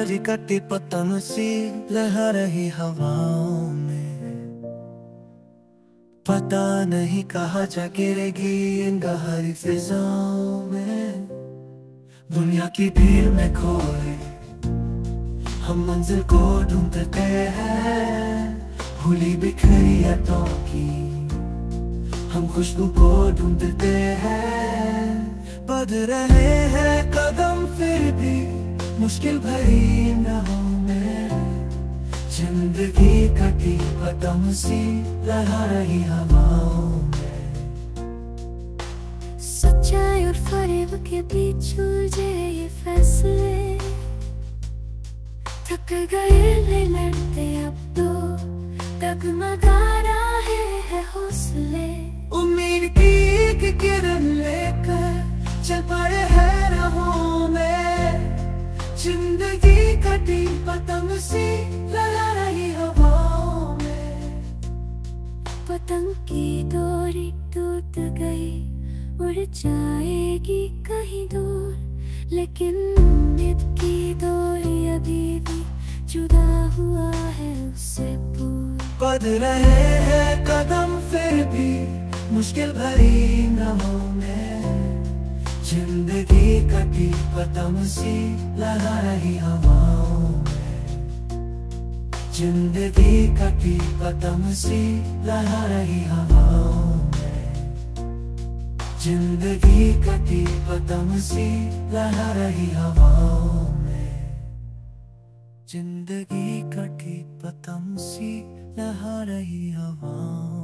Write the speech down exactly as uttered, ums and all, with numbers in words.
भरी कटी पतंग सी लहरा रही हवाओं में। पता नहीं कहाँ जा गिरेगी इन गहरी फिजाओं में। दुनिया की भीड़ में खोए हम मंजिल को ढूंढते हैं। भूली बिखरी यादों की हम खुशबू को ढूंढते हैं। बढ़ रहे हैं कदम फिर भी मुश्किल भरी राहों में। जिंदगी कटी पतंग सी लहरा रही हवाओं में। सच्चाई और फरेब के बीच उलझे ये फैसले। थक गए ले लड़ते अब तो डगमगा रहे हैं हौसले। उम्मीद की एक किरण लेकर चल पड़े हैं राहों में। जिंदगी कटी पतंग सी लहरा रही हवाओं में। पतंग की डोरी टूट गई उड़ जाएगी कहीं दूर। लेकिन उम्मीद की डोरी अभी भी जुदा हुआ है उससे पूर। बढ़ रहे हैं कदम फिर भी मुश्किल भरी राहों में। जिंदगी कटी पतंग सी लहरा रही हवाओं में। जिंदगी कटी पतंग सी लहरा रही हवाओं में। जिंदगी कटी पतंग सी लहरा रही हवाओं में। जिंदगी कटी पतंग सी लहरा रही हवाओं